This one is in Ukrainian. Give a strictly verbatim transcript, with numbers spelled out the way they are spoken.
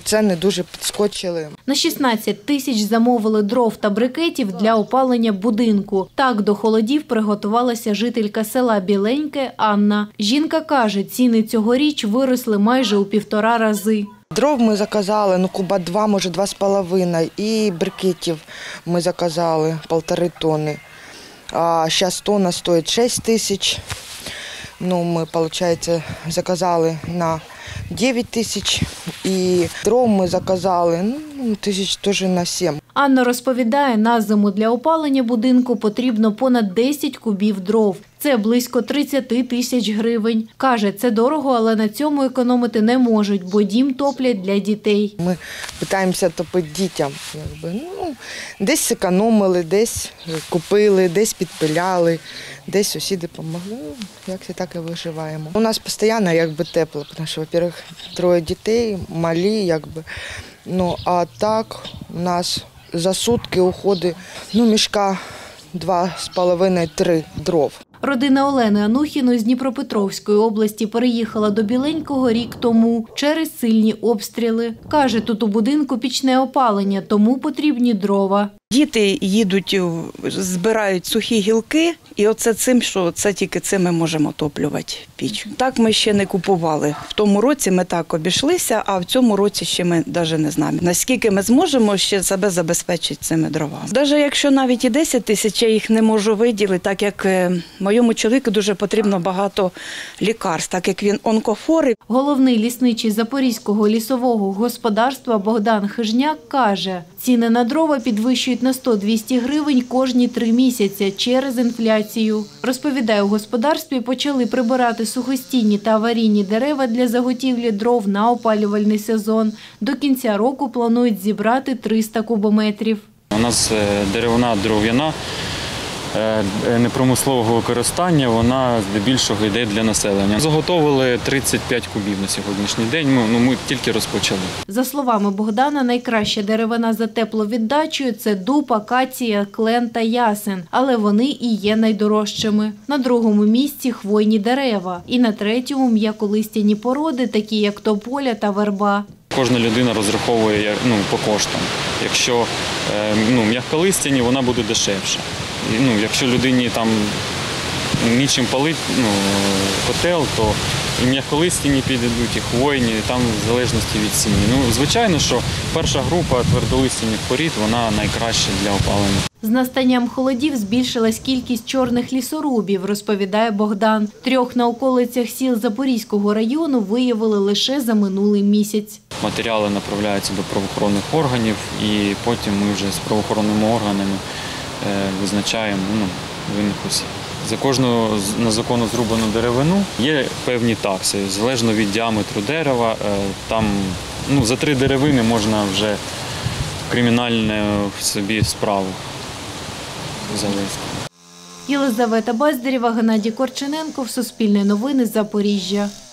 ціни дуже підскочили. На шістнадцять тисяч замовили дров та брикетів для опалення будинку. Так до холодів приготувалася жителька села Біленьке Анна. Жінка каже, ціни цьогоріч виросли майже у півтора рази. Дров ми заказали, ну куба два, може два з половиною, і брикетів ми заказали півтори тонни. А зараз тонна стоїть шість тисяч. Ну, ми, виходить, заказали на дев'ять тисяч, і дров ми заказали, ну, тисяч теж на сім. Анна розповідає, на зиму для опалення будинку потрібно понад десять кубів дров. Це близько тридцять тисяч гривень. Каже, це дорого, але на цьому економити не можуть, бо дім топлять для дітей. Ми намагаємося топити дітям. Якби, ну, десь зекономили, десь купили, десь підпиляли, десь сусіди допомогли. Ну, як це так і виживаємо. У нас постійно якби тепло, тому що, во-первых, троє дітей, малі, якби. Ну, а так у нас за сутки уходить, ну, мішка два з половиною-три дров. Родина Олени Анухіної з Дніпропетровської області переїхала до Біленького рік тому через сильні обстріли. Каже, тут у будинку пічне опалення, тому потрібні дрова. Діти їдуть, збирають сухі гілки, і оце цим, що це тільки цим ми можемо отоплювати піч. Так ми ще не купували. В тому році ми так обійшлися, а в цьому році ще ми навіть не знаємо, наскільки ми зможемо ще себе забезпечити цими дровами. Навіть якщо навіть і десять тисяч, я їх не можу виділити, так як моєму чоловіку дуже потрібно багато лікарств, так як він онкохворий. Головний лісничий Запорізького лісового господарства Богдан Хижняк каже, ціни на дрова підвищують на сто-двісті гривень кожні три місяці через інфляцію. Розповідає, у господарстві почали прибирати сухостійні та аварійні дерева для заготівлі дров на опалювальний сезон. До кінця року планують зібрати триста кубометрів. У нас деревина дров'яна, непромислового використання, вона здебільшого йде для населення. Заготовили тридцять п'ять кубів на сьогоднішній день, ми, ну, ми тільки розпочали. За словами Богдана, найкраща деревина за тепловіддачею – це дуб, акація, клен та ясен, але вони і є найдорожчими. На другому місці – хвойні дерева, і на третьому – м'яколистяні породи, такі як тополя та верба. Кожна людина розраховує, ну, по коштам. Якщо ну, м'яколистяні, вона буде дешевша. І, ну, якщо людині там нічим палити, ну, котел, то і м'яколистяні підійдуть, і хвойні, там в залежності від ціни. Ну, звичайно, що перша група твердолистяних порід, вона найкраща для опалення. З настанням холодів збільшилась кількість чорних лісорубів, розповідає Богдан. Трьох на околицях сіл Запорізького району виявили лише за минулий місяць. Матеріали направляються до правоохоронних органів, і потім ми вже з правоохоронними органами визначаємо, ну, винних осіб. За кожну на законно зрубану деревину є певні такси, залежно від діаметру дерева. Там, ну, за три деревини можна вже кримінальну собі справу завести. Єлизавета Баздарєва, Геннадій Корчененко, Суспільне новини, Запоріжжя.